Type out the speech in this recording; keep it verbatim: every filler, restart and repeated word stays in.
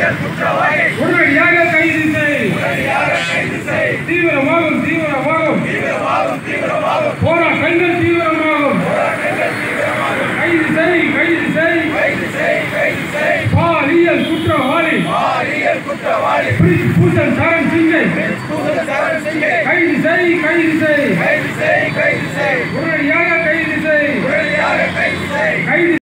உடனடியாக கைது செய். தீவிரமாகும் தீவிரமாகும் போராட்டங்கள் தீவிரமாகும். கைது செய் கைது செய் பாலியல் குற்றவாளி பூஷன் சரண் சிங்கை கைது செய் கைது செய் உடனடியாக கைது செய் கைது